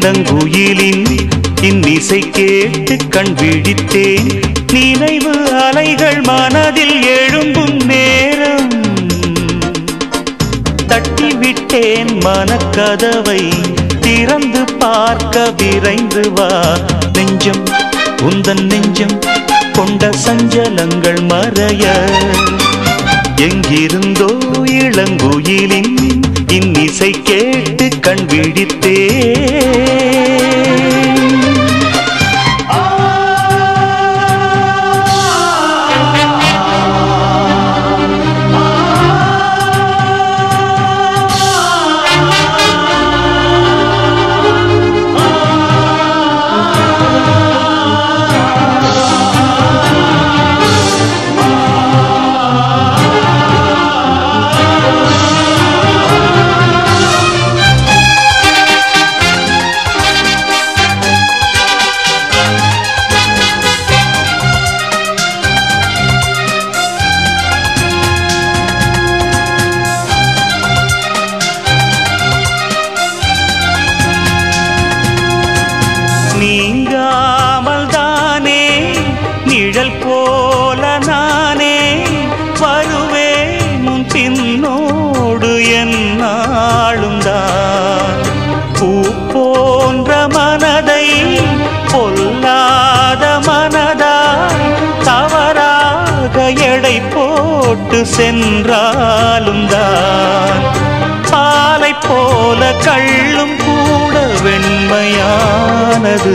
இளங்குயிலின் இன்னிசை கேட்டு கண் விழித்தேன். நினைவு அலைகள் மனதில் எழும்பும் நேரம் தட்டிவிட்டேன் மனக்கதவை. திறந்து பார்க்க விரைந்து வா நெஞ்சம், உந்தன் நெஞ்சம் கொண்ட சஞ்சலங்கள் மறைய. எங்கிருந்தோ இளங்குயிலின் இன்னிசை கேட்டு கண் விழித்தேன். நீங்காமல் தானே நிழல் போல நானே வருவேன் உன் பின்னோடு என்னாலும் தான். பூ போன்ற மனதை பொல்லாத மனதாய் தவறாக எடை போட்டு சென்றாலும் தான். பாலை போல கள்ளும் கூட வெண்மையானது,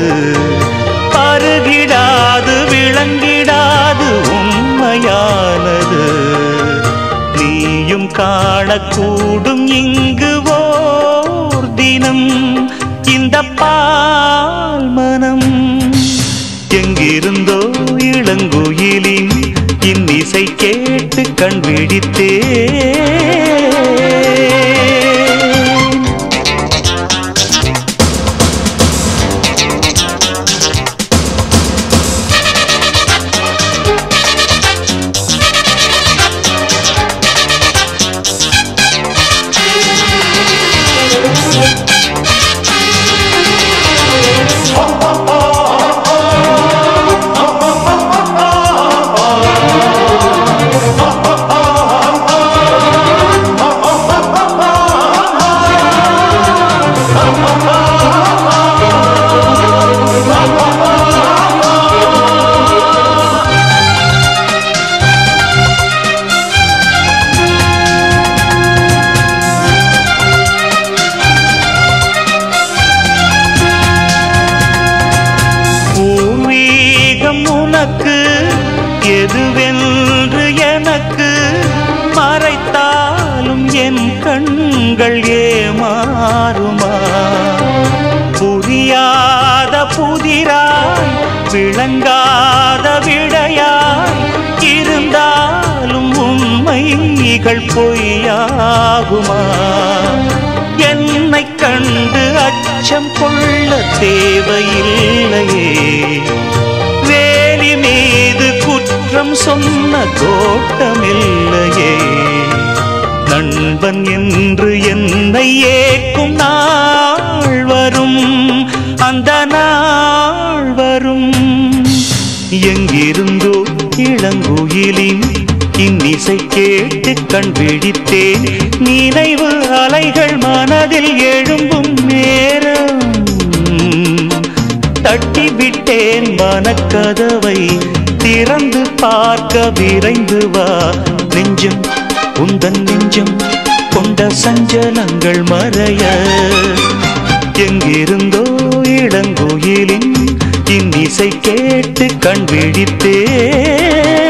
பருகிடாது விளங்கிடாது உண்மையானது. நீயும் காணக்கூடும் இங்கு ஓர் தினம் இந்த பால் மனம். எங்கிருந்தோ இளங்குயிலின் இன்னிசை கேட்டு கண் விழித்தேன். உனக்கு எதுவென்று எனக்கு மறைத்தாலும் என் கண்கள் ஏமாறுமா? புரியாத புதிராய் விளங்காத விடையாய் இருந்தாலும் உண்மைகள் பொய்யாகுமா? என்னை கண்டு அச்சம் கொள்ள தேவையில்லையே, வேலி மீது குற்றம் சொன்ன கோட்டமில்லையே. நண்பன் என்று என்னை ஏக்கும் நாள் வரும், அந்த நாள் வரும். எங்கிருந்தோ இளங்குயிலின் இன்னிசை கேட்டு கண் விழித்தேன். நினைவு அலைகள் மனதில் எழும்பும் நேரம் தட்டிவிட்டேன் மனக்கதவை. திறந்து பார்க்க விரைந்து வா நெஞ்சம், உந்தன் நெஞ்சம் கொண்ட சஞ்சலங்கள் மறைய. எங்கிருந்தோ இளங்குயிலின் இன்னிசை கேட்டு கண் விழித்தேன்.